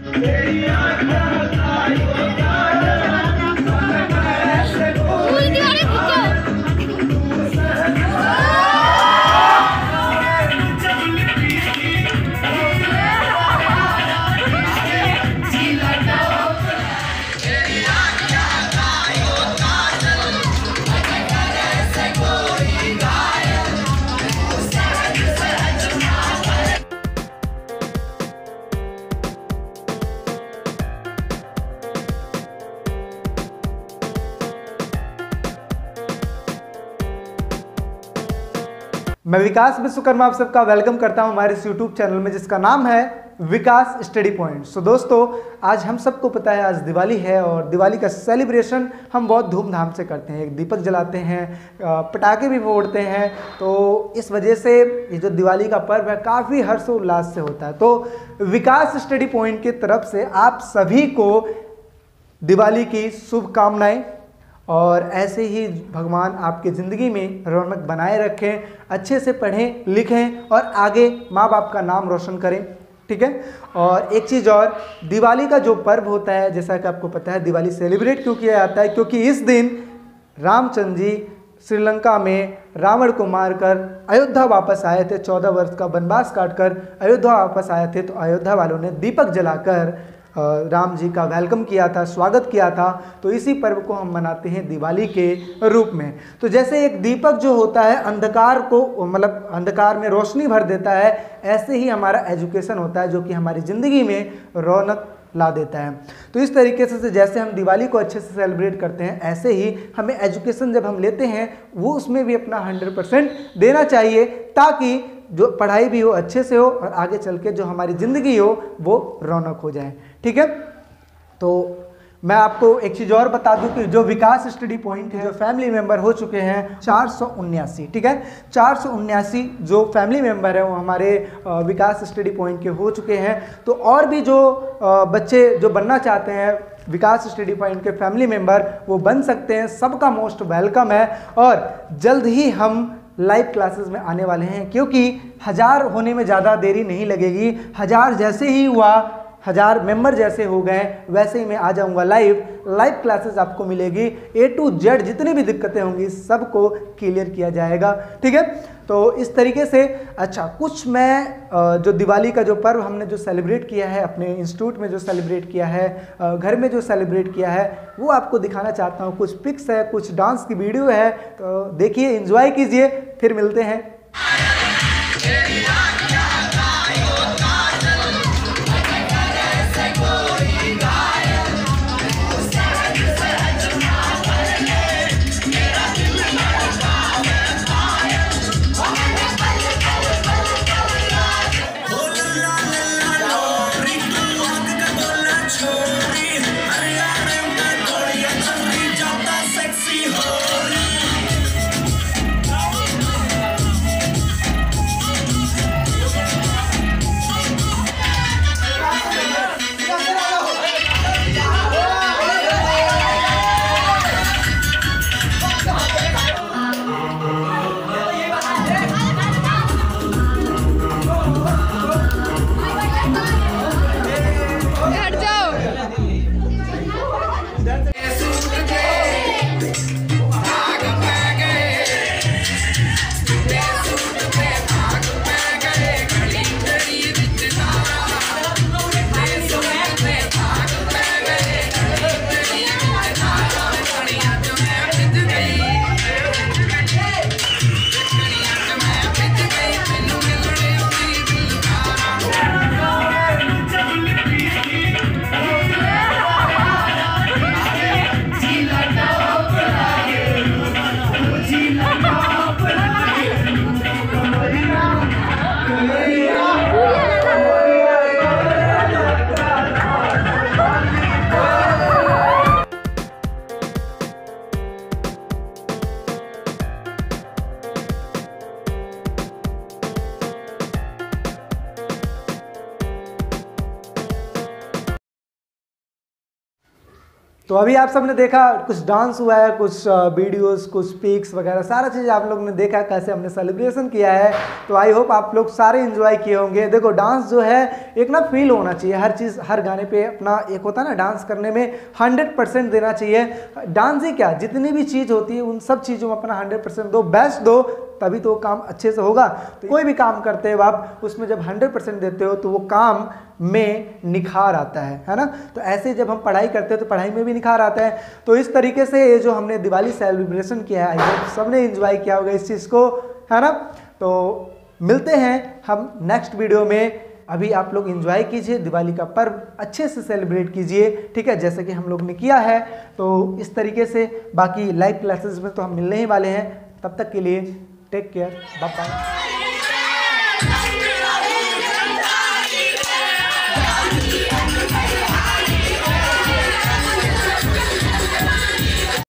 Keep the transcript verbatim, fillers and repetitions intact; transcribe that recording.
मैं विकास विश्वकर्मा आप सबका वेलकम करता हूं हमारे इस यूट्यूब चैनल में जिसका नाम है विकास स्टडी पॉइंट। सो दोस्तों, आज हम सबको पता है आज दिवाली है और दिवाली का सेलिब्रेशन हम बहुत धूमधाम से करते हैं। एक दीपक जलाते हैं, पटाखे भी फोड़ते हैं। तो इस वजह से ये जो दिवाली का पर्व है काफ़ी हर्षोल्लास से होता है। तो विकास स्टडी पॉइंट की तरफ से आप सभी को दिवाली की शुभकामनाएं और ऐसे ही भगवान आपकी ज़िंदगी में रौनक बनाए रखें, अच्छे से पढ़ें लिखें और आगे माँ बाप का नाम रोशन करें। ठीक है। और एक चीज़ और, दिवाली का जो पर्व होता है, जैसा कि आपको पता है दिवाली सेलिब्रेट क्यों किया जाता है, क्योंकि इस दिन रामचंद्र जी श्रीलंका में रावण को मारकर अयोध्या वापस आए थे। चौदह वर्ष का वनवास काटकर अयोध्या वापस आए थे। तो अयोध्या वालों ने दीपक जलाकर राम जी का वेलकम किया था, स्वागत किया था। तो इसी पर्व को हम मनाते हैं दिवाली के रूप में। तो जैसे एक दीपक जो होता है अंधकार को, मतलब अंधकार में रोशनी भर देता है, ऐसे ही हमारा एजुकेशन होता है जो कि हमारी ज़िंदगी में रौनक ला देता है। तो इस तरीके से जैसे हम दिवाली को अच्छे से सेलिब्रेट करते हैं, ऐसे ही हमें एजुकेशन जब हम लेते हैं वो उसमें भी अपना हंड्रेड परसेंट देना चाहिए, ताकि जो पढ़ाई भी हो अच्छे से हो और आगे चल के जो हमारी ज़िंदगी हो वो रौनक हो जाए। ठीक है। तो मैं आपको एक चीज़ और बता दूं कि जो विकास स्टडी पॉइंट है, जो फैमिली मेंबर हो चुके हैं चार सौ उन्यासी। ठीक है, चार सौ उन्यासी जो फैमिली मेंबर है वो हमारे विकास स्टडी पॉइंट के हो चुके हैं। तो और भी जो बच्चे जो बनना चाहते हैं विकास स्टडी पॉइंट के फैमिली मेंबर, वो बन सकते हैं। सबका मोस्ट वेलकम है और जल्द ही हम लाइव क्लासेस में आने वाले हैं, क्योंकि हज़ार होने में ज़्यादा देरी नहीं लगेगी। हज़ार जैसे ही हुआ, हज़ार मेंबर जैसे हो गए, वैसे ही मैं आ जाऊंगा लाइव। लाइव क्लासेस आपको मिलेगी, ए टू जेड जितनी भी दिक्कतें होंगी सबको क्लियर किया जाएगा। ठीक है। तो इस तरीके से अच्छा कुछ मैं जो दिवाली का जो पर्व हमने जो सेलिब्रेट किया है, अपने इंस्टीट्यूट में जो सेलिब्रेट किया है, घर में जो सेलिब्रेट किया है, वो आपको दिखाना चाहता हूँ। कुछ पिक्स है, कुछ डांस की वीडियो है, तो देखिए, एंजॉय कीजिए। फिर मिलते हैं। तो अभी आप सबने देखा कुछ डांस हुआ है, कुछ वीडियोस, कुछ पिक्स वगैरह सारा चीज़ आप लोगों ने देखा कैसे हमने सेलिब्रेशन किया है। तो आई होप आप लोग सारे एंजॉय किए होंगे। देखो डांस जो है एक ना फील होना चाहिए, हर चीज़ हर गाने पे अपना एक होता है ना, डांस करने में हंड्रेड परसेंट देना चाहिए। डांस ही क्या, जितनी भी चीज़ होती है उन सब चीज़ों में अपना हंड्रेड परसेंट दो, बेस्ट दो, तभी तो काम अच्छे से होगा। तो कोई भी काम करते हो आप उसमें जब हंड्रेड परसेंट देते हो तो वो काम में निखार आता है, है ना। तो ऐसे जब हम पढ़ाई करते हैं तो पढ़ाई में भी निखार आता है। तो इस तरीके से ये जो हमने दिवाली सेलिब्रेशन किया है, आई होप सबने एंजॉय किया होगा इस चीज़ को, है ना। तो मिलते हैं हम नेक्स्ट वीडियो में। अभी आप लोग एंजॉय कीजिए, दिवाली का पर्व अच्छे से सेलिब्रेट कीजिए, ठीक है, जैसे कि हम लोग ने किया है। तो इस तरीके से बाकी लाइव क्लासेस में तो हम मिलने ही वाले हैं। तब तक के लिए टेक केयर, बाय बाय।